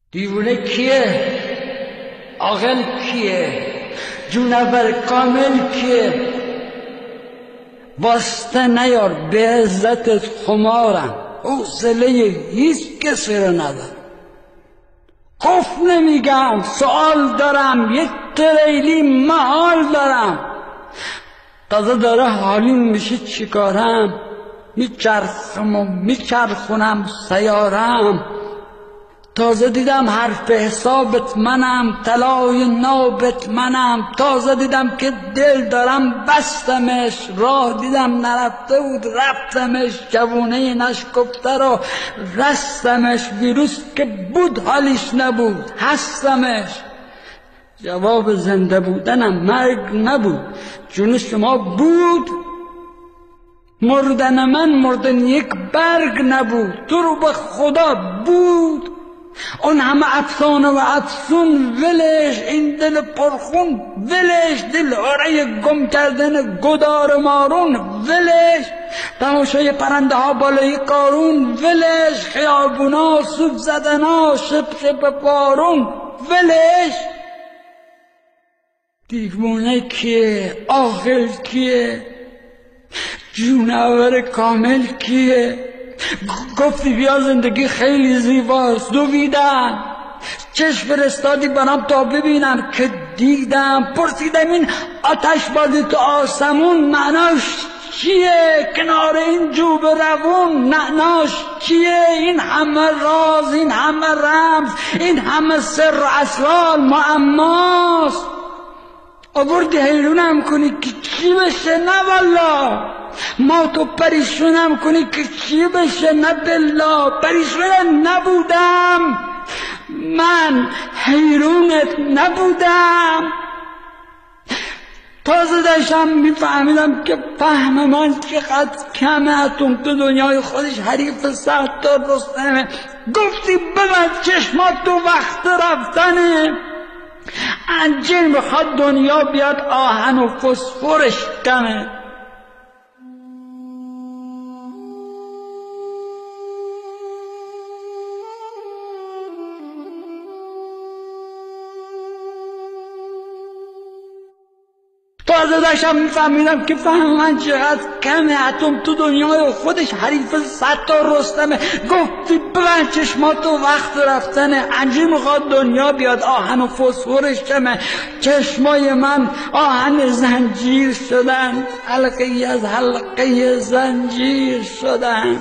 دیوونه کیه؟ عاقل کیه؟ جونور کامل کیه؟ واسطه نیار، به عزتت خمارم، حوصله هیچ کسی رو ندارم. خوف نمیگم، سوال دارم، یک تریلی محال دارم. تازه داره حالیم میشه چیکارم، میچرخم و میچرخونم سیارم. تازه دیدم حرف حسابت منم، طلای نابت منم. تازه دیدم که دل دارم بستمش، راه دیدم نرفته بود رفتمش. جوونه نشکفته رو رستمش، ویروس که بود حالیش نبود هستمش. جواب زنده بودنم مرگ نبود، جون شما بود. مردن من مردن یک برگ نبود، تو رو به خدا بود. اون همه افسانه و افسون ولش، این دل پرخون ولش، دل آره گم کردن گدار مارون ولش، تماشای پرنده ها بالای قارون ولش، خیابونا سوب زدنا شپ شپ بارون ولش. دیوونه کیه؟ عاقل کیه؟ جونور کامل کیه؟ گفتی بیا زندگی خیلی زیباست، دویدم، چشم فرستادی برام تا ببینم که دیدم. پرسیدم این آتش بازی تو آسمون معناش چیه؟ کنار این جوب روون معناش چیه؟ این همه راز، این همه رمز، این همه سر و اسرار معماست. آوردی حیرونم کنی که چی بشه؟ نه والله. ما تو پریشونم کنی که چی بشه؟ نه بالله. پریشون نبودم من، حیرونت نبودم. تازه داشتم میفهمیدم که فهم من چقدر کمه. اتم تو دنیای خودش حریف 100 تا رستمه. گفتی ببند چشمات تو وقت رفتنه. انجیر میخواد دنیا بیاد آهن و فسفرش کمه. تازه داشتم میفهمیدم که فهم من چقدر کمه. اتم تو دنیای خودش حریف 100 تا رستمه. گفتی ببند چشماتو وقت رفتنه. انجیر میخواد دنیا بیاد آهن و فسفرش کمه. چشمای من آهن زنجیر شدن، حلقه از حلقه زنجیر شدن.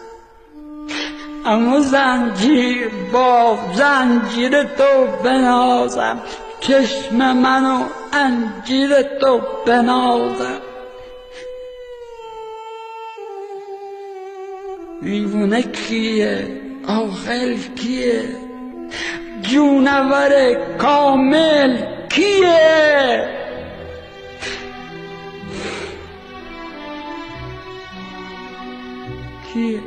اما زنجیر با زنجیر تو بنازم، چشم منو انجیر تو بنازم. دیوونه کیه؟ عاقل کیه؟ جونور کامل کیه؟ کیه؟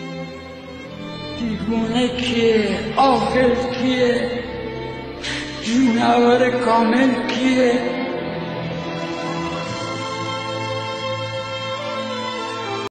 دیوونه کیه؟ عاقل کیه؟ سینور کامل کیه؟